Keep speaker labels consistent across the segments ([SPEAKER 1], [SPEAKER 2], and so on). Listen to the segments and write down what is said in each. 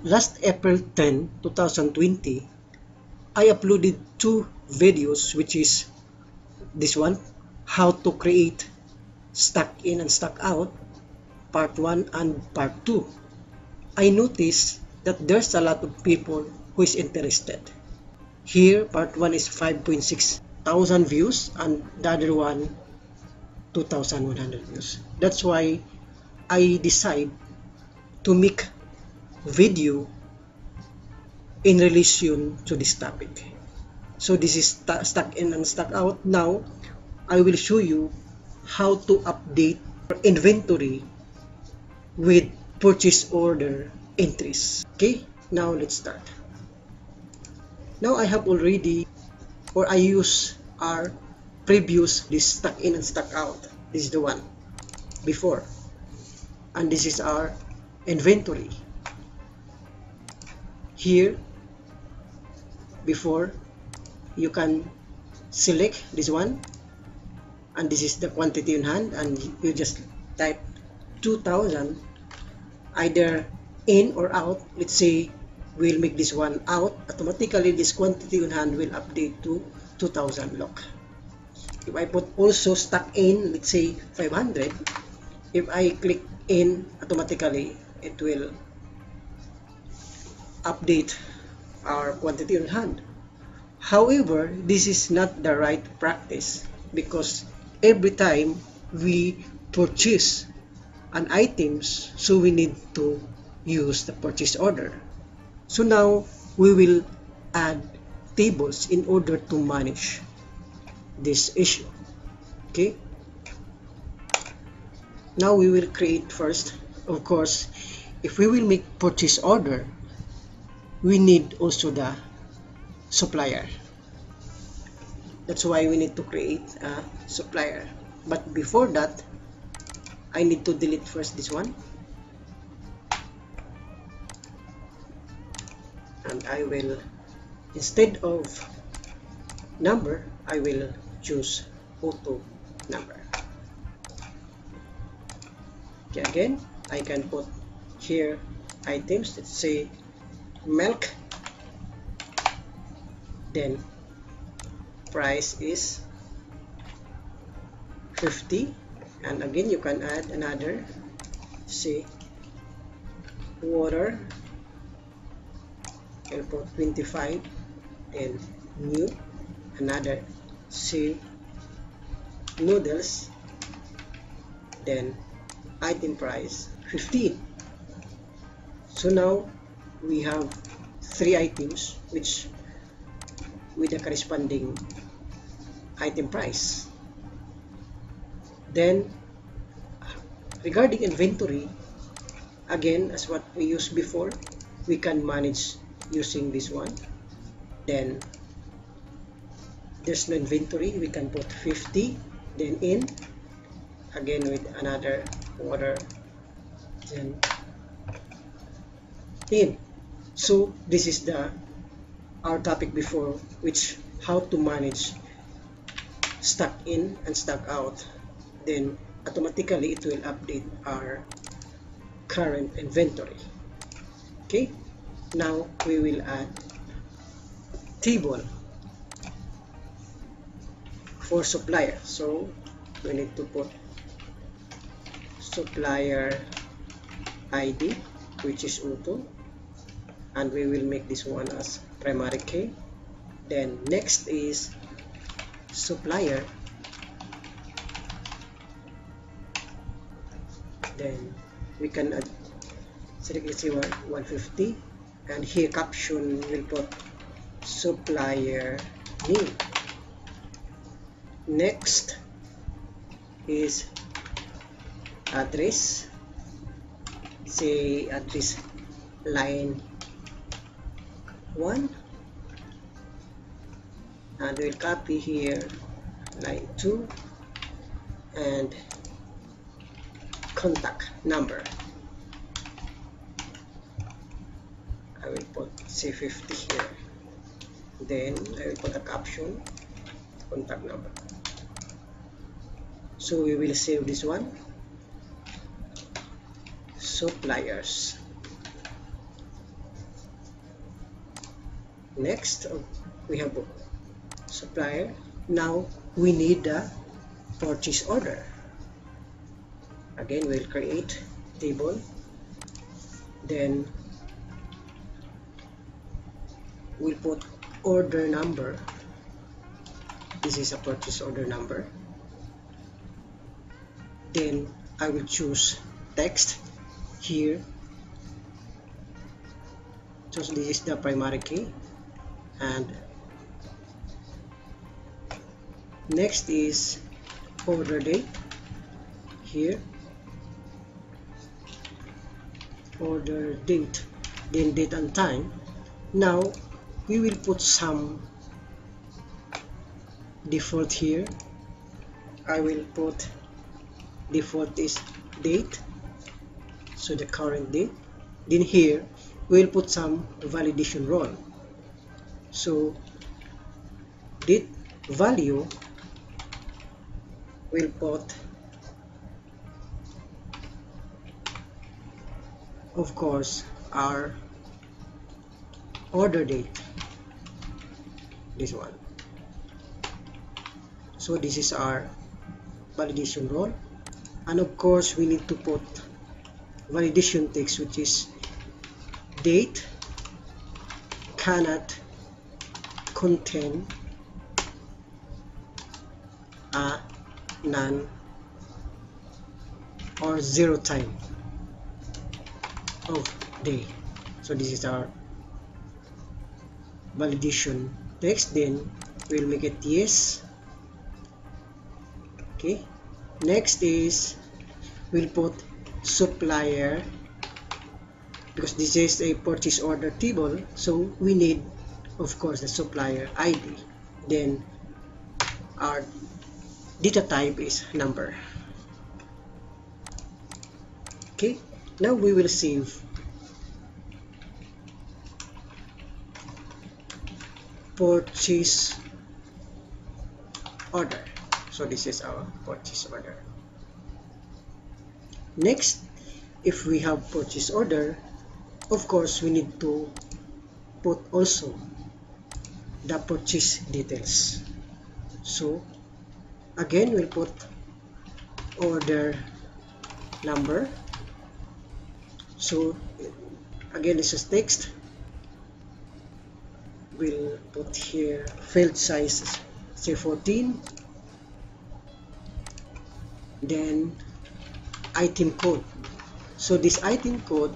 [SPEAKER 1] last April 10, 2020, I uploaded 2 videos, which is this one, how to create stock in and stock out, part 1 and part 2. I noticed that there's a lot of people who is interested. Here, part 1 is 5.6 thousand views and the other one 2,100 views. That's why I decide to make video in relation to this topic. So this is stock in and stock out. Now I will show you how to update inventory with purchase order entries. Okay, now let's start. Now I have already, or I use our previous, this stock in and stock out. This is the one before, and this is our inventory. Here before, you can select this one, and this is the quantity in hand, and you just type 2,000 either in or out. Let's say we'll make this one out. Automatically this quantity in hand will update to 2,000 lock. If I put also stock in, let's say 500, if I click in, automatically it will update our quantity on hand. However, this is not the right practice, because every time we purchase an items, so we need to use the purchase order. So now we will add tables in order to manage this issue. Okay, now we will create first, of course, if we will make purchase order, we need also the supplier. That's why we need to create a supplier. But before that, I need to delete first this one, and I will, instead of number, I will choose auto number. Okay, again, I can put here items, let's say milk, then price is 50, and again you can add another, say water, I'll put 25, then new, another, say noodles, then item price 15. So now we have 3 items which with the corresponding item price. Then regarding inventory, again, as what we used before, we can manage using this one. Then there's no inventory, we can put 50, then in, again with another order, then in. So this is our topic before, which how to manage stock in and stock out. Then automatically it will update our current inventory. Okay, now we will add table for supplier. So we need to put supplier ID, which is auto, and we will make this one as primary key. Then next is supplier, then we can add, select, let's say 150, and here caption will put supplier name. Next is address, say address line 1, and we'll copy here line 2, and contact number, I will put say 50 here, then I will put a caption contact number. So we will save this one, suppliers. Next, we have supplier. Now we need the purchase order. Again, we'll create table, then we'll put order number. This is a purchase order number. Then I will choose text here. So this is the primary key, and next is order date here, order date, then date and time. Now we will put some default here. I will put default is date, so the current date. Then here we'll put some validation role. So date value will put, of course, our order date, this one. So this is our validation role, and of course we need to put validation text, which is date cannot contain a none or 0 time of day. So this is our validation text. Then we'll make it yes. Okay, next is we'll put supplier, because this is a purchase order table, so we need, of course, the supplier ID. Then our data type is number. Okay, now we will save purchase order. So this is our purchase order. Next, if we have purchase order, of course we need to put also the purchase details. So again, we'll put order number. So again, this is text. We'll put here field size, say 14. Then item code. So this item code,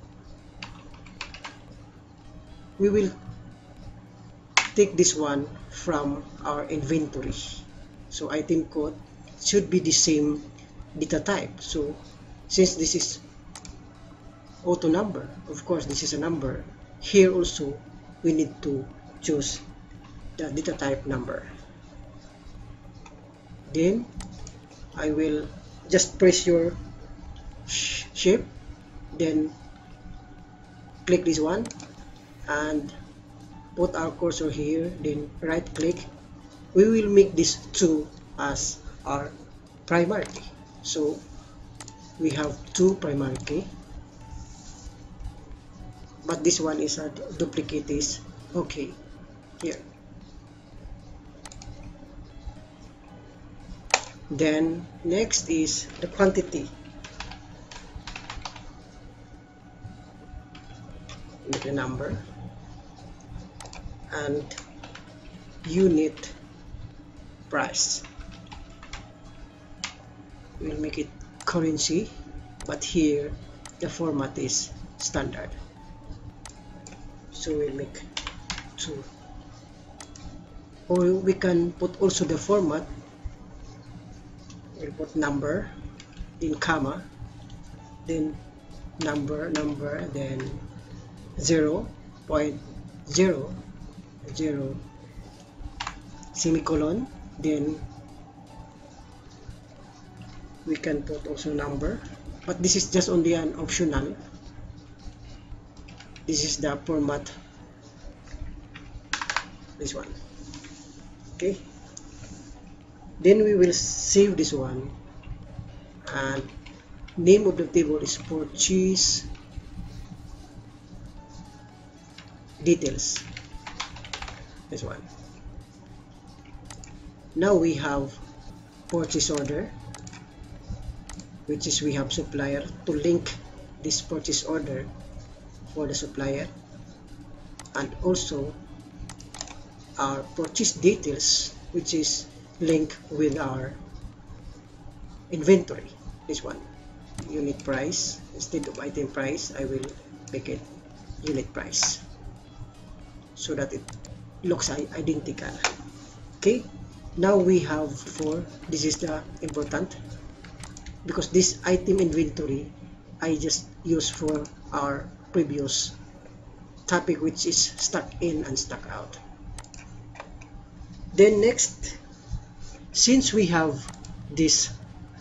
[SPEAKER 1] we will take this one from our inventory. So item code should be the same data type. So since this is auto number, of course this is a number, here also we need to choose the data type number. Then I will just press your shape, then click this one and put our cursor here, then right click. We will make this 2 as our primary key. So we have 2 primary key, but this one is a duplicate is okay here. Then next is the quantity. Make a number, and unit price. We'll make it currency, but here the format is standard. So we'll make 2. Or we can put also the format. We'll put number, then comma, then number, then 0.00 semicolon. Then we can put also number, but this is just only an optional. This is the format, this one. Okay, then we will save this one, and name of the table is purchase details. this one. Now we have purchase order, which is we have supplier to link this purchase order for the supplier, and also our purchase details, which is linked with our inventory. This one, unit price. Instead of item price, I will make it unit price so that it looks identical. Okay, now we have this is the important, because this item inventory I just use for our previous topic, which is stock in and stock out. Then next, since we have these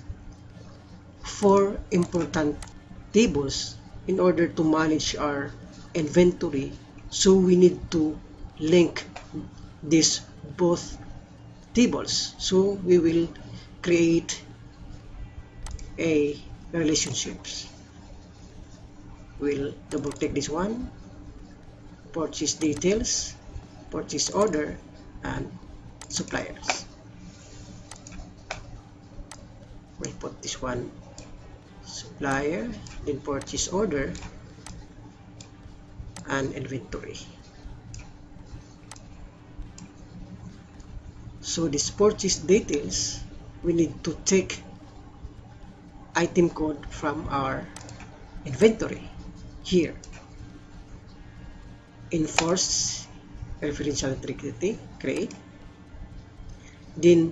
[SPEAKER 1] 4 important tables in order to manage our inventory, so we need to link these both tables. So we will create a relationships. We'll double click this one, purchase details, purchase order, and suppliers. We'll put this one supplier, then purchase order, and inventory. So this purchase details, we need to take item code from our inventory here. Enforce referential integrity, create. Then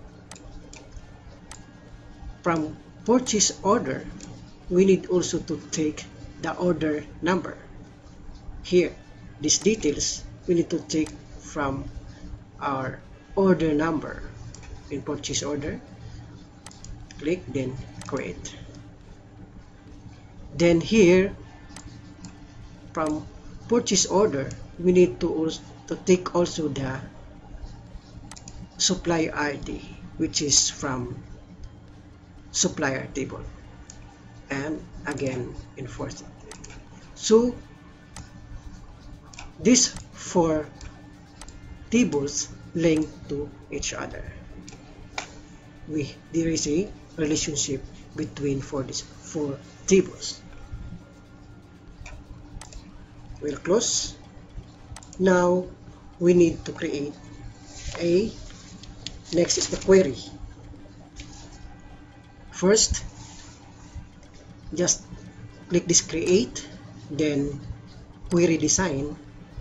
[SPEAKER 1] from purchase order, we need also to take the order number. Here, these details we need to take from our order number in purchase order. Click, then create. Then here, from purchase order, we need to take also the supplier ID, which is from supplier table, and again enforce it. So these 4 tables link to each other. There is a relationship between these 4 tables. We'll close. Now we need to create next is the query. First, just click this create, then query design.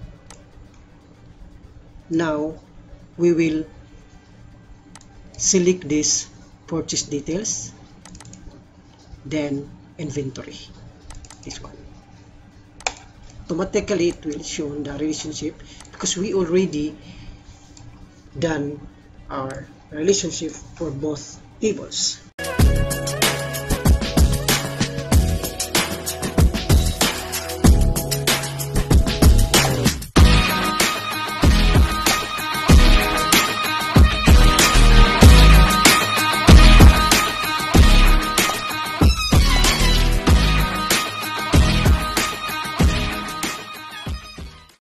[SPEAKER 1] Now we will select this purchase details, then inventory, this one. Automatically it will show the relationship because we already done our relationship for both tables.